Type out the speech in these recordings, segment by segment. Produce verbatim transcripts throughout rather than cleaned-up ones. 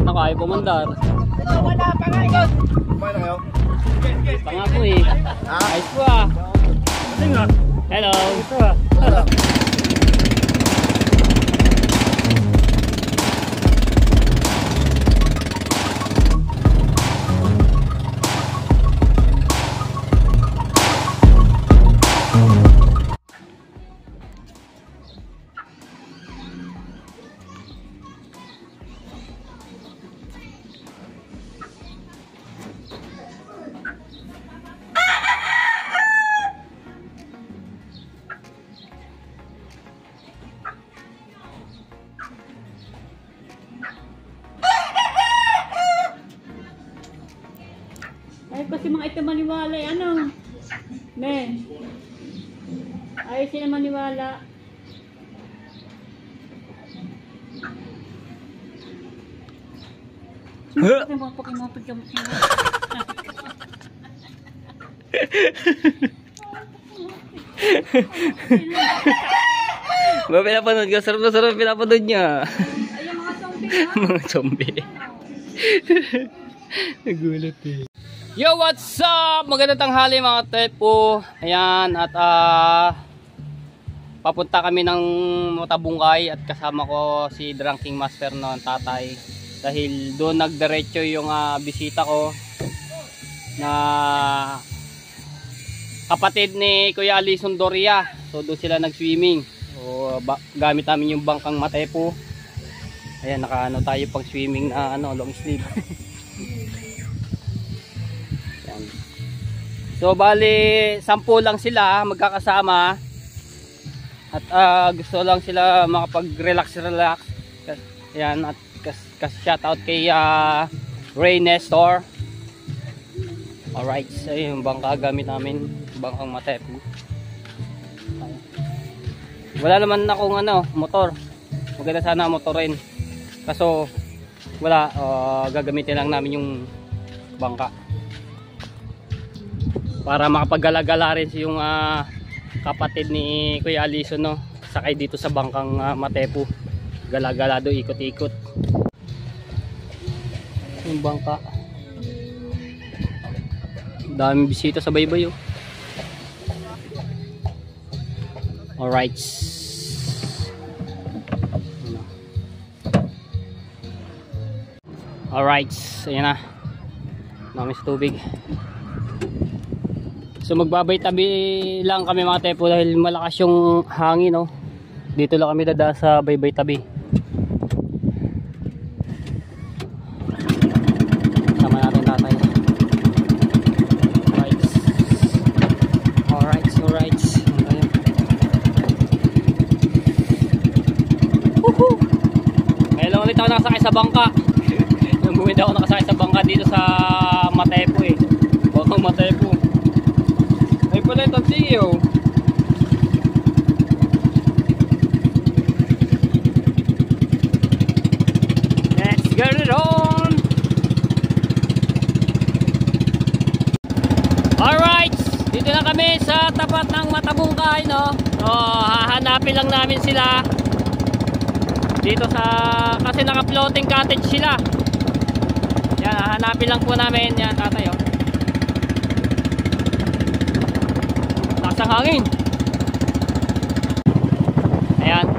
Ako ayaw pumandar. Wala pa nga yun. Kumain na kayo? Pangako eh. Ayos po ah. Hello. Hello. Ay, kasi mga ito maniwala, eh, ano? Men. Ay, sila maniwala. Kasi mga pakimapag ka mo. Ba pinapanood ka? Sarap na sarap pinapanood niya. Ay, yung mga zombie na. Mga zombie. Nagulat eh. Yo, what's up? Magandang tanghali mga tepo. Ayan, at uh, papunta kami ng Matabungkay at kasama ko si Dranking Master noon, tatay. Dahil doon nagdiretso yung uh, bisita ko na kapatid ni Kuya Alison Doria. So doon sila nag-swimming. So, gamit namin yung bangkang Matepo. Ayan, nakaano tayo pang swimming na ano, long sleeve. So bali sampu lang sila magkakasama at uh, gusto lang sila makapag-relax relax. Ayan, at kas, kas shout out kay uh, Ray Nestor. Alright, so yung bangka gamit namin, bangkang Matepo. Wala naman akong ano, motor. Maganda sana motor rin. Kaso wala, uh, gagamitin lang namin yung bangka para makapaggalagala rin si yung uh, kapatid ni Kuya Alison, no? Sakay dito sa bangkang uh, Matepo. Galagala do, ikot-ikot. Yung bangka. Daming bisita sa baybay, oh. Alright. Alright. Ayan na. Dami sa tubig. So magbabay-tabi lang kami mga tepo dahil malakas yung hangin, no? Dito lang kami dadaan sa baybay-tabi. Sama natin tatay. Alright. Alright, alright. Woohoo! Ngayon lang ulit ako nakasakay sa bangka. Nung bumili ako nakasakay sa bangka dito sa Matepo eh. Bangkang Matepo. Ay pala ito tiyo. Let's get it on. Alright, dito na kami sa tapat ng Matabungkay, no? So hahanapin lang namin sila dito sa, kasi naka floating cottage sila. Yan, hahanapin lang po namin. Yan, tatay, oh. Ang hangin. Ayan.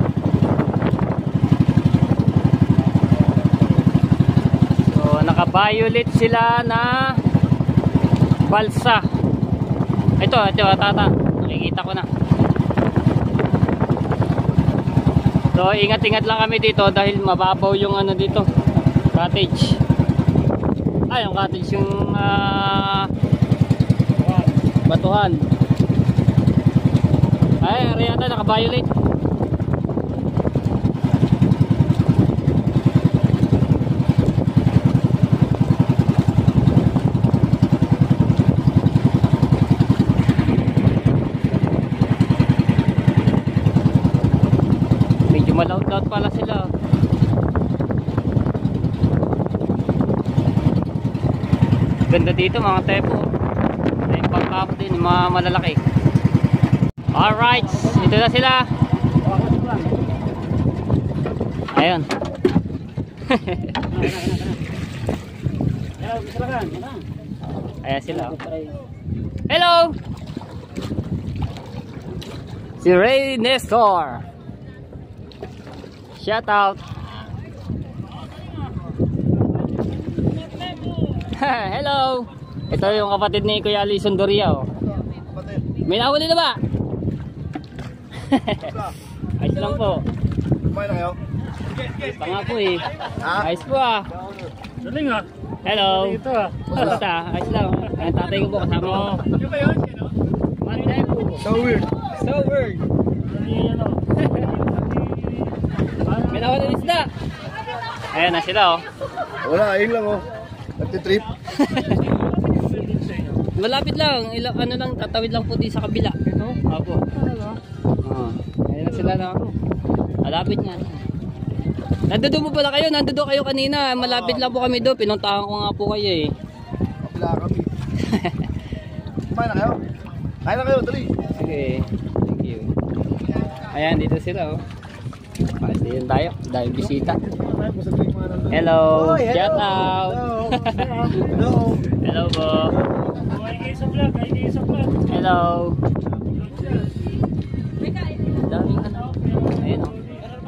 So naka-violet sila na balsa. Ito, ito tata. Nakikita ko na. So ingat-ingat lang kami dito dahil mababaw yung ano dito, cottage. Ah, yung cottage, yung uh, batuhan. Ay, ari yata naka-violet. Medyo malaut-laut pala sila. Ganda dito mga tepo. May pangkap din, mga malalaki. Alright, dito na sila. Ayun. Ayan sila. Hello! Si Ray Nestor. Shout out. Hello! Ito yung kapatid ni Kuya Alison Doria. Oh. May nahuli na ba? Ayos lang po. Kumain na kayo? Pa nga po eh. Ha? Ayos po ah. Galing ah. Hello. Ito ah. Basta, ayos lang. Ang tatay ko po kasama ko. Yung ba yun? Sino? Matay po. So weird. So weird. Ano? May nahuli na isda. Ayan na sila oh. Wala, ayun lang oh. Nagtitrip. Malapit lang. Ilang, ano lang, tatawid lang po di sa kabila. Ito? Opo. Oo. Ayan na sila na. Malapit nga. Nandoon mo pala kayo. Nandoon kayo kanina. Malapit lang po kami doon. Pinuntahan ko nga po kayo eh. Kapila kami. Kumain na kayo? Kain na kayo, dali. Sige. Thank you. Ayan, dito sila oh. Palis din tayo. Dahil bisita. Hello. Oy, hello. Shout out. Hello. Hello. Hello po. Ay, kayo sa vlog. Ay, kayo sa vlog. Hello. Daming ano. Ayun oh.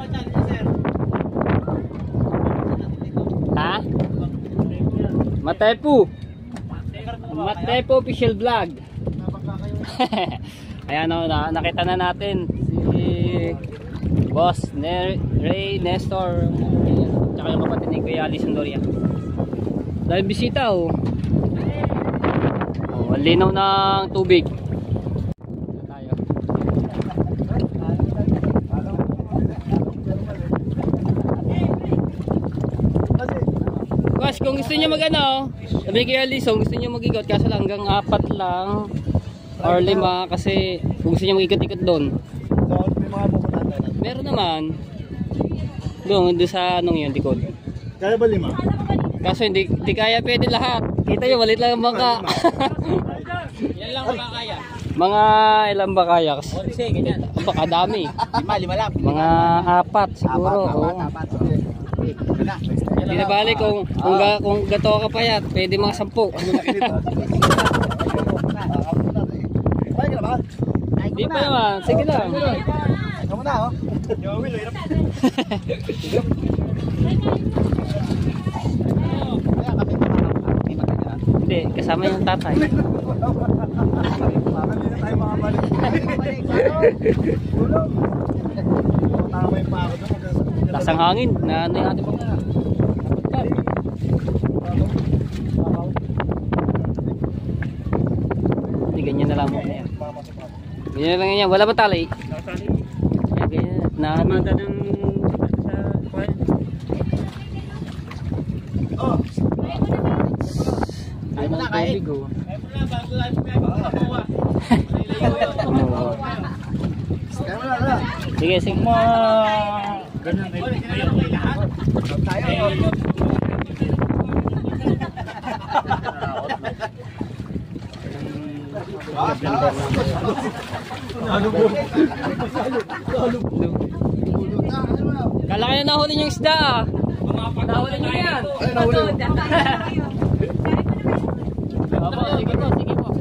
Ha? Matepo. Matepo official vlog. Ayan o, na, nakita na natin si Boss ne Ray Nestor. Tsaka yung kapatid ni Kuya Alison Doria. Dahil bisita o. Oh, linaw ng tubig. Tayo. Boss, kung gusto niyo mag-ano, sabi kay Alison, gusto niyo mag-ikot kaso lang hanggang apat lang or lima kasi kung gusto niyo mag-ikot-ikot doon. So, may mga pupunta tayo. Meron naman. Doon, doon sa anong yun, likod. Kaya ba lima? Kaso hindi, hindi kaya pwede lahat. Kita nyo, malit lang ang bangka. Yan lang ba kaya? Mga ilan ba kaya? Kasi, Kasi, ganyan. baka dami. Lima, lima lang. Mga apat siguro. oo. Hindi na bali kung, kung, ga, kung gato ka payat, pwede mga sampu. Kumain ka na ba? Hindi pa naman, sige lang. Kamu na oh. Yung Will, hirap. Kaya kami kami maganda. Hindi, kasama yung tatay. Parang hindi na tayo makabalik. Tulong. Tama yung pa ako doon. Lasang hangin na ano yung ating bangka. Hindi, ganyan na lang mo. Ganyan lang yan. Wala ba tali? Nakasali. Yan, ganyan. Na, Manda ng sa kwan. Oh. Ayun ang tubig oh. Ay, muna, bago lang. Kumuha. Kumuha. Kaya mo na na. Sige, sige. Ganun, may may lahat. Tayo. Kala kayo nahuli yung isda ah. Nahuli nyo yan. Ay, nahuli. Opo, sige po, sige po.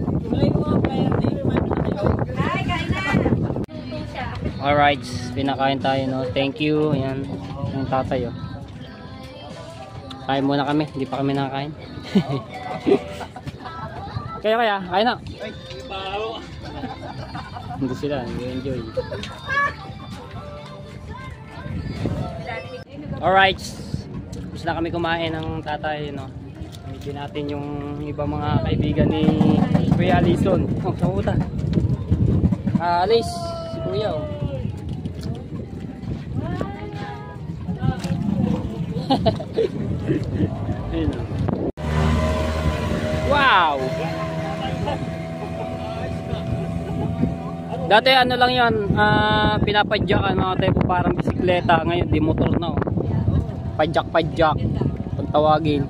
Alright, pinakain tayo no. Thank you. Ayan, yung tatay oh. Kain muna kami, hindi pa kami nakakain. Kaya kaya, kain na. Hindi sila, enjoy. Alright, gusto na kami kumain ng tatay no. Medyo natin yung ibang mga kaibigan ni Kuya Alison. Oh, sa puta. Ah, Alice, si Kuya oh. Ayun, oh. Wow! Dati ano lang yan, uh, pinapadyakan mga type parang bisikleta. Ngayon di motor na oh. Padyak-padyak kung tawagin.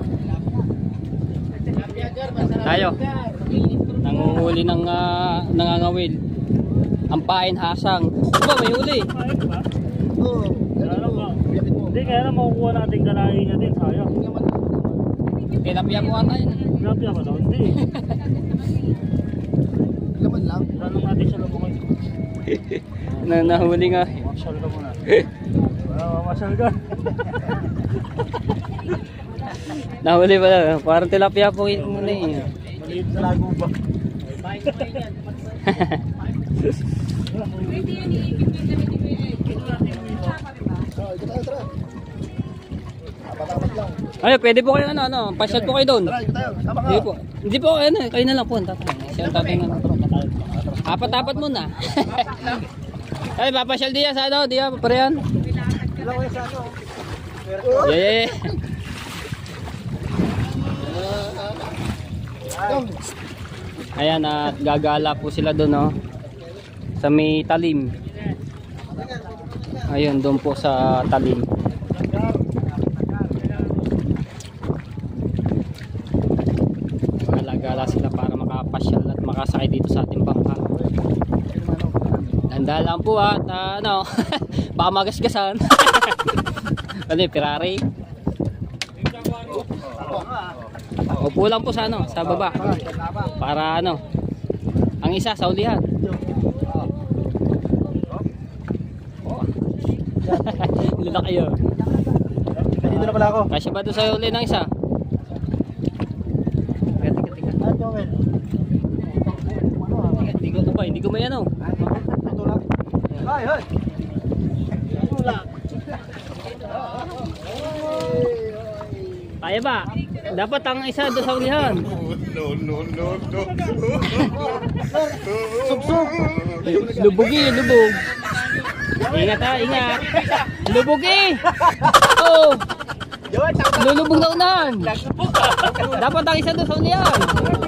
Tayo nanguhuli ng uh, nangangawil. Ang pain hasang. Diba may huli? Oh. Hindi nga, kaya na makukuha natin galahin niya din, sayang. Tilapia po ata yun. Tilapia ba daw? Hindi. Laman lang. Lalong natin siya lumungan. Na nahuli nga. Masyal ka muna. Ah, masyal ka. Nahuli pala. Parang tilapia po yun muna eh. Maliit na lago ba? Oh, ito tayo, tara. Apat-apat lang. Ay, pwede po kayo ano, ano, pasyal po kayo doon. Tara, ito tayo. Tama ka. Hindi po. Hindi po, ano, kayo na lang po. ang tatay. Siya ang tatay nga. Apat-apat muna. Ay, papasyal diya sa ano, diya, paparehan. Ilang kayo sa ano? Yeah, yeah, yeah. Ayan, at gagala po sila doon, no? Sa may talim. Ayun, doon po sa talim. Gala-gala sila para makapasyal at makasakay dito sa ating bangka. Handa lang po at uh, ano, baka magasgasan. Ano yung Ferrari? Upo lang po sa ano, sa baba. Para ano, ang isa sa ulihan. Lalaki yun. Dito na pala ako. Kasi ba doon sa uli ng isa? Tiga, tiga, tiga. Hindi ko ito ba? Hindi ko may ano. Ay, ay. Kaya ba? Dapat ang isa doon sa ulihan. No, no, no, no. Lubugi, lubog. Ingat ha, ingat. Lubog eh. Oh. Lulubog na unahan. Dapat ang isa doon sa ulihan.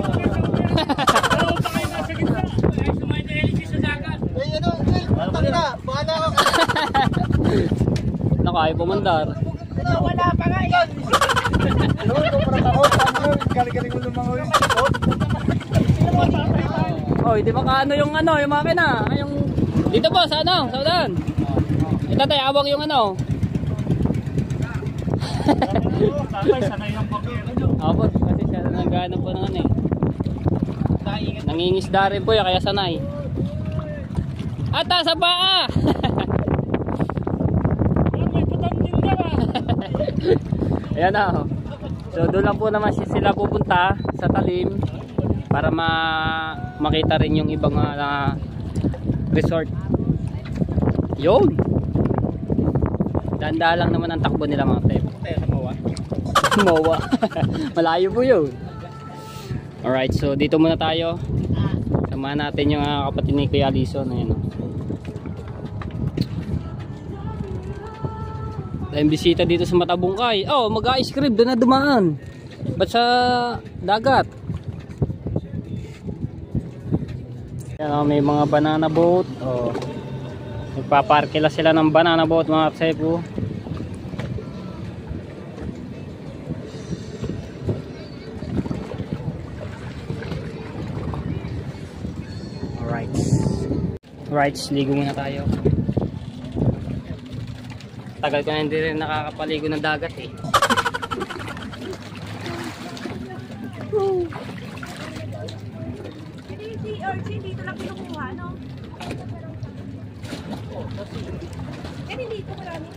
Ay, ano, tangin na. Baka na ako. Naku, ayaw pumandar. Wala pa nga yun. Ano, ito parang ako. Galing-galing mo lumangoy. Oh, hindi ba kaano yung ano, yung makina? Yung dito po sa ano, sa ulan. Ito tayo, awang yung ano. Tatay, sanay ng pagkira nyo. Apo, kasi siya nagano po ng ano eh. Nangingisda rin po yun, kaya sanay. Ata, sa paa! May putang din ka ba? Ayan na. Oh. So doon lang po naman sila pupunta sa talim para ma makita rin yung ibang uh, resort. Yun. Danda lang naman ang takbo nila mga tep. Mowa. Malayo po yun. Alright, so dito muna tayo. Samahan natin yung uh, kapatid ni Kuya Alison. Ayan, oh. Tayong bisita dito sa Matabungkay. Oh, mag-ice cream doon na dumaan. Ba't sa dagat? Yan, oh, may mga banana boat. Oh. Nagpaparkila sila ng banana boat mga kapsepo. Alright. Alright, ligo muna tayo. Tagal ko na hindi rin nakakapaligo ng dagat eh. Si Orchid dito lang kinukuha, no? Eh, dito marami.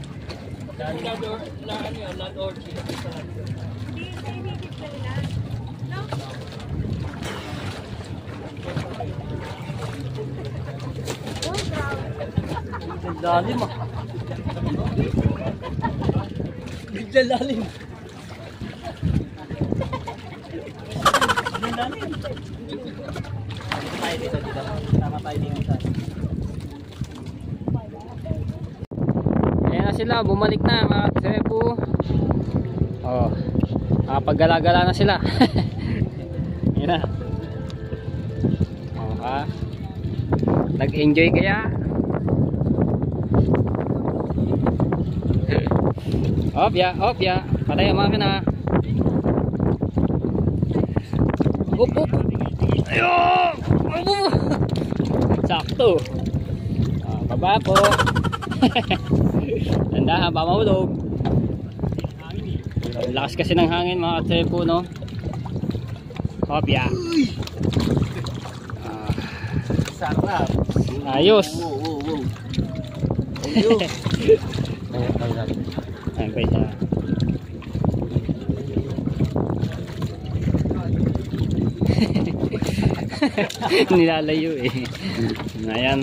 Land orchid. Hindi, sa immediate na nila. No? Oh, grabe. Ang lalim ah. Bigla lalim. Bigla lalim. Tayo dito, dito. Tama tayo dito sa. Ayan na sila, bumalik na mga kasepo. Oh, nakapaggala-gala na sila. Ayan na. Oh, ha? Nag-enjoy kaya? Opya, opya. Patay ang makina. Up, up. Ayun! Up, up. Sakto. Ah, baba po. Tandahan, pa mahulog. Lakas kasi ng hangin mga katsepo, no? Hopya. Ah, Sarap. ayos. Wow, wow, wow. Thank you. Ayun pa isa. Nilalayo eh. Ayan.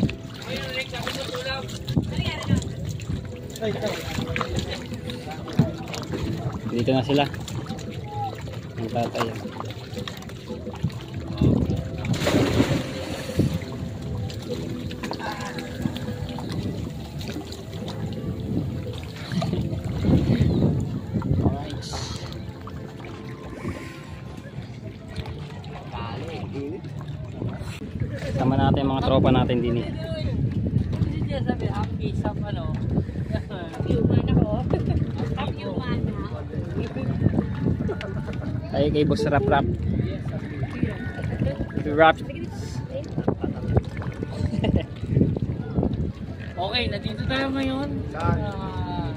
Dito na sila. Ang tatay. Sama natin yung mga tropa natin din eh. Ay kay Boss Rap Rap. Rap. Okay, nandito tayo ngayon. Ah,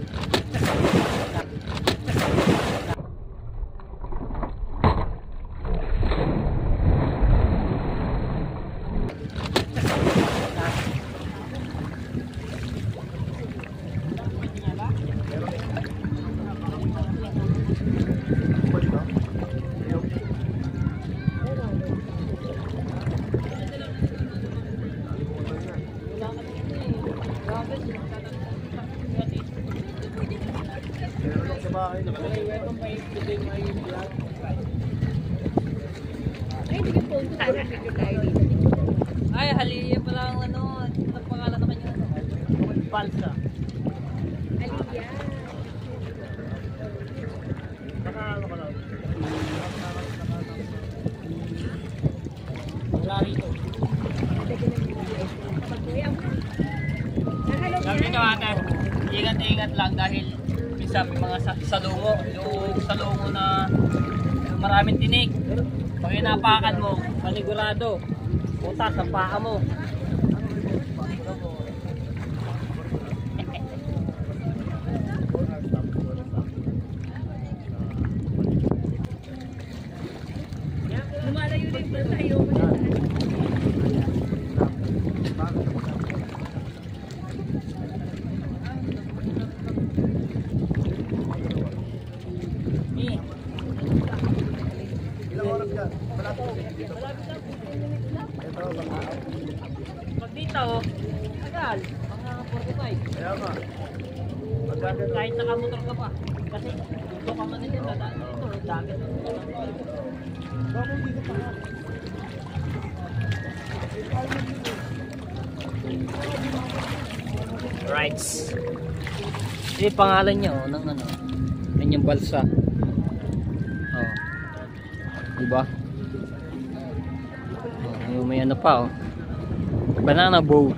Ay, haliya pala ang ano. Ang pangalan na kanya. balsa. Aliyah. Saka ano ka lang. Wala rito. Sabi nyo ate, ingat-ingat lang dahil minsan may mga sa salungo, yung salungo na yung maraming tinik. Pag inapakan mo, panigurado, puta sa paa mo. Lumalayo din ba tayo? Pag dito, tagal, mga forty-five. Kaya nga. Kahit nakamotor ka pa. Kasi dito ka man dito, dadaan dito, dagat. Bakit dito pa nga? Rights. Ito yung pangalan niya oh, ng ano. Yan yung balsa. Oh. Diba? Oh, yung may ano pa oh. Banana boat.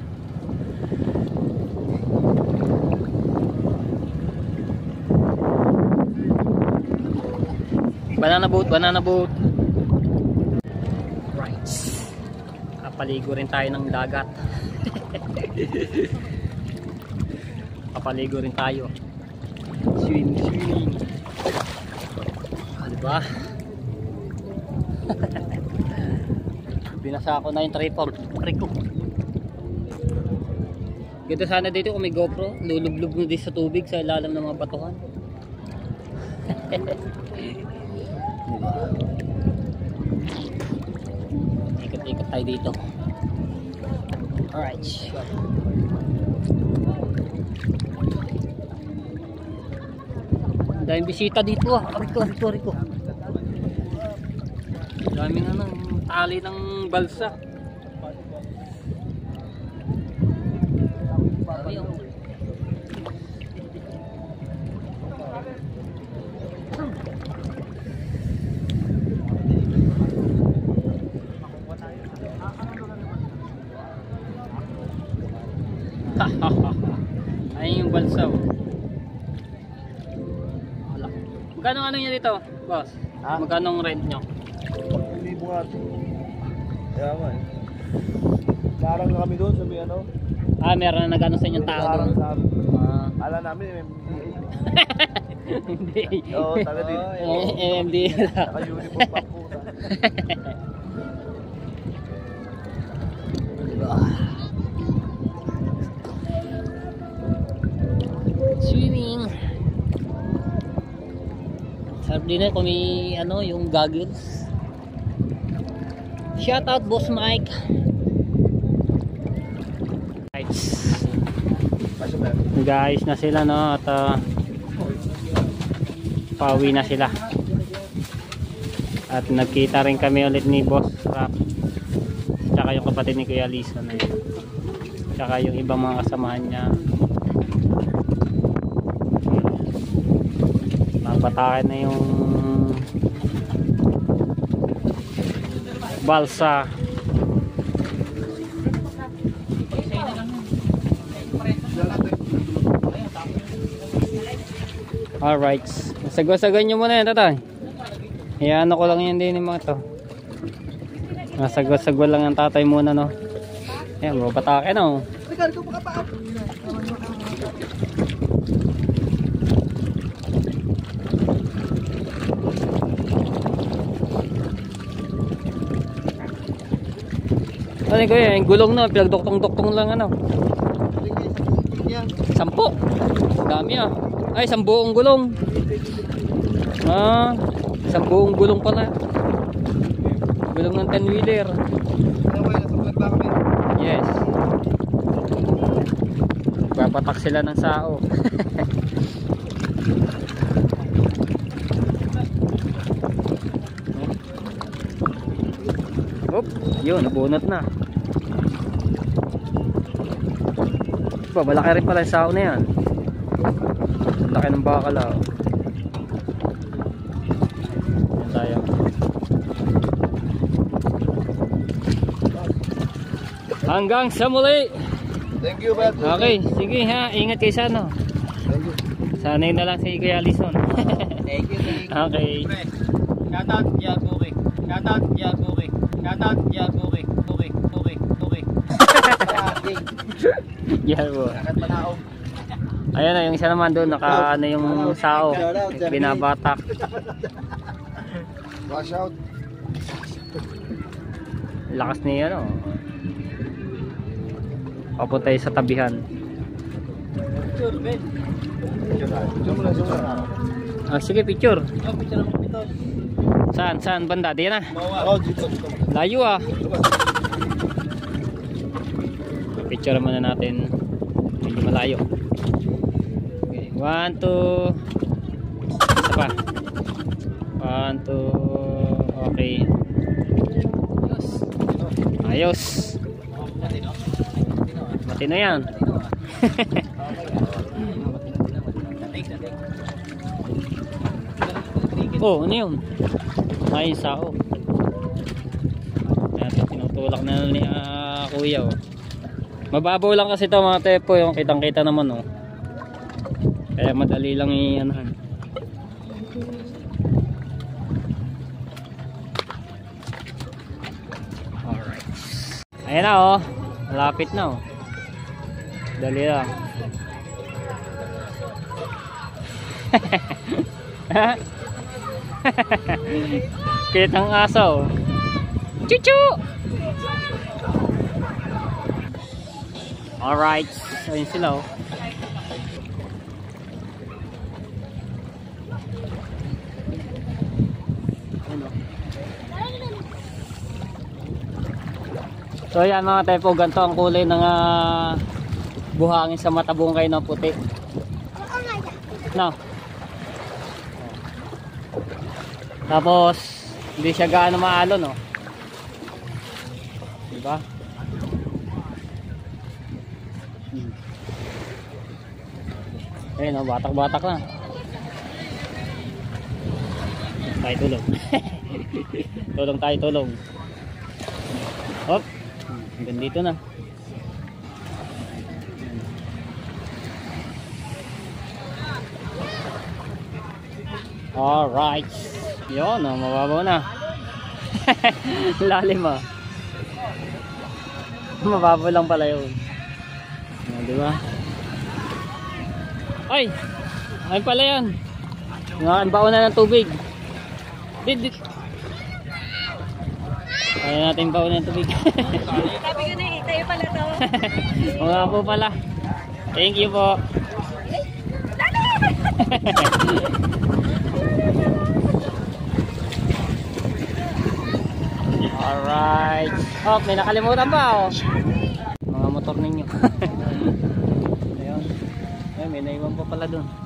Banana boat, banana boat. Rights. Kapaligo rin tayo ng dagat. Kapaligo rin tayo. Swimming, swimming. Ah, diba? Binasa ko na yung tripod. Triko. Ganda sana dito kung may GoPro. Lulublog mo dito sa tubig sa ilalim ng mga batuhan. Diba? Ikot-ikot tayo dito. Alright. Daming bisita dito ah. Riko, riko, riko. Daming ano, tali ng balsa. Ayun yung balsa oh. Magkano ano niya dito, boss? Ha? Magkano ang rent nyo? Libo nga ito. Kaya nga eh. Larang na kami doon sa may ano. Ah, meron na nag-ano sa inyong tao doon. Larang sa amin. Ah. Ala namin, M D A. Hindi. Oo, taga din. Eh, M D L. Naka-uniform pa po. Swimming. Sarap din eh kung may ano, yung goggles. Shout out Boss Mike. Guys na sila no at uh, pauwi na sila. At nagkita rin kami ulit ni Boss Rap. Tsaka yung kapatid ni Kuya Lison eh. Tsaka yung ibang mga kasamahan niya. Napatakin na yung balsa. Alright. Sagwa-sagwan nyo muna yan, tatay. Hayaan ko lang yan din yung mga to. Nasagwa-sagwa lang ang tatay muna, no. Ayan, mapatake, no. Ricardo, makapaan. Ano ko yung gulong na, pinagdoktong-doktong lang ano. Sampo. Dami ah. Ay, isang buong gulong. Ah, isang buong gulong pala. Gulong ng ten wheeler. Yes. Papatak sila ng sao. Oop, yun, nabunot na. Ba, malaki rin pala yung sao na yan. Laki ng bakal ah. Yan tayo. Hanggang sa muli. Thank you, Bad. Okay, sige ha, ingat kayo sa ano. Thank you. Sanay na lang si Kuya Lison. Thank you, thank you. Okay. Shout out, yeah, okay. Shout out, yeah, okay. Shout out, yeah, okay. Okay, okay, okay. Yan po. Akat panaog. Ayan na, yung isa naman doon, naka ano yung sao. Binabatak. Wash out. Lakas niya ano. Papunta sa tabihan. Zoom na, zoom na. Ah, sige, picture. Oh, picture mo ito. Saan? Saan banda? Diyan na. Oh, dito, dito. Layo ah. Picture muna natin. Medyo malayo. Okay. One, two. Isa pa. One, two. Okay. Ayos. Matino yan. Oh, ano yun? Ay, sao. Ayan, tinutulak na ni uh, kuya oh. Mababaw lang kasi ito mga tepo, yung kitang kita naman oh. Kaya madali lang i-anahan. Alright. Ayan na oh. Malapit na oh. Dali lang. Kitang aso. Chuchu. Alright. Ayun sila oh. So yan mga tepo, ganito ang kulay ng uh, buhangin sa matabungkay ng puti. No. Tapos hindi siya gaano maalon no. Diba? Hmm. Ayun oh, batak-batak na. Tayo tulong. Tulong tayo tulong. Hop. Hanggang dito na. Alright. Yun, oh, mababaw na. Lalim ah. Mababaw lang pala yun. Oh, diba? Ay! Ay pala yan. Ngakan baon na ng tubig. Dit, dit. Kaya natin baon ng tubig. Sabi ko na eh, tayo pala to. Oo nga po pala. Thank you po. Alright. Oh, may nakalimutan pa oh. Mga motor ninyo. Ayun. Ayun, may naiwan pa pala dun.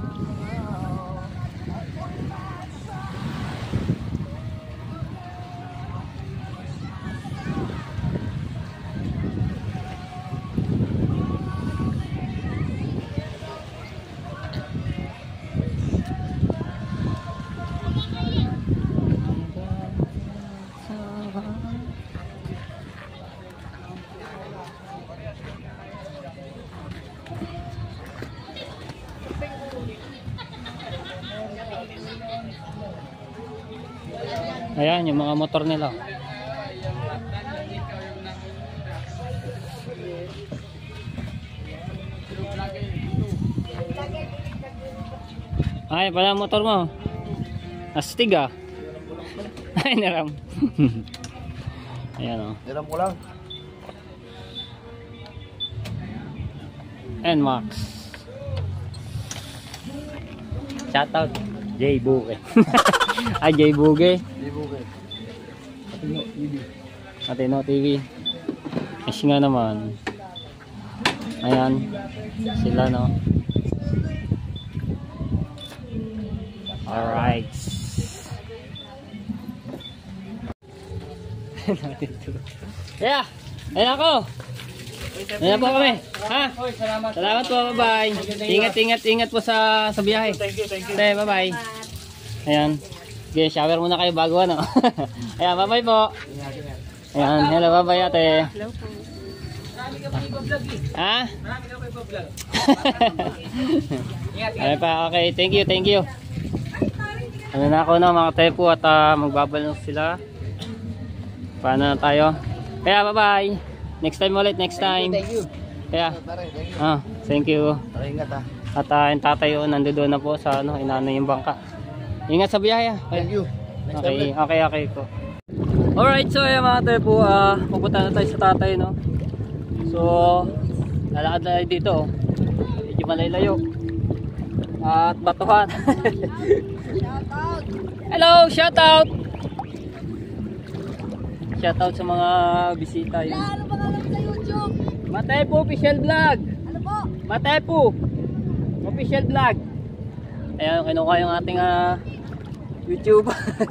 Ayan, yung mga motor nila. Ay, pala motor mo. Astig ah. Ay, naram. Ayan o. Oh. Niram ko lang. N Max. Shoutout J Buge. Ah, J Buge. Ibugay. Atino T V. Atino T V. Kasi nga naman. Ayan. Sila no. Alright. Yeah. Ayan ako. Ayan po kami. Ha? Salamat. Salamat po. Bye-bye. Ingat, ingat, ingat po sa sa biyahe. Thank you, thank you. Bye-bye. Ayan. Okay, shower muna kayo bago ano. Ayan, bye-bye po. Ayan, hello, bye-bye ate. Hello po. Ha? Ayan pa, okay. Thank you, thank you. Ano na ako na mga tepo at uh, magbabal sila. Paano na tayo? Kaya bye-bye. Next time ulit, next time. Thank you. Kaya, Thank you. ah, thank you. Tara, ingat ha. At uh, yung tatay yun, nandoon na po sa ano, inano yung bangka. Ingat sa biyahe ah. Thank you. Next time Okay, ulit. okay, okay po. Alright, so yung mga tayo po, uh, pupunta na tayo sa tatay, no? So, lalakad na tayo dito. Medyo malaylayo. At batuhan. Shoutout! Hello, shoutout! Shoutout sa mga bisita yun. Ano ba alam sa YouTube? Matepo Official Vlog! Ano po? Matepo Official Vlog! Ayan, kinuha yung ating uh, YouTube.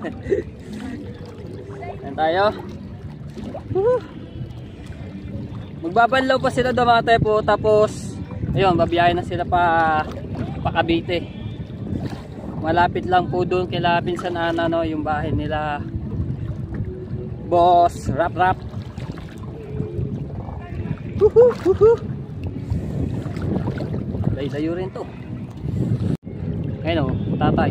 Ayan tayo. Woohoo! Magbabanlaw pa sila daw mga tepo. Tapos ayun, babiyahin na sila pa pa Cavite. Malapit lang po doon kila Pinsan Ana, no, yung bahay nila Boss Rap Rap. Woohoo! Woohoo! Layo rin to. Ayun o, tatay.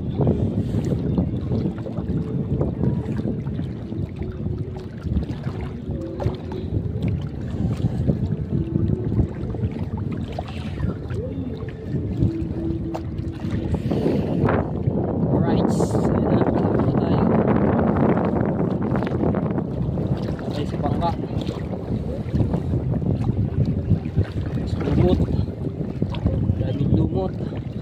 Alright, ayun na, dito tayo. Tayo sa bangka. Lumot. Daming lumot.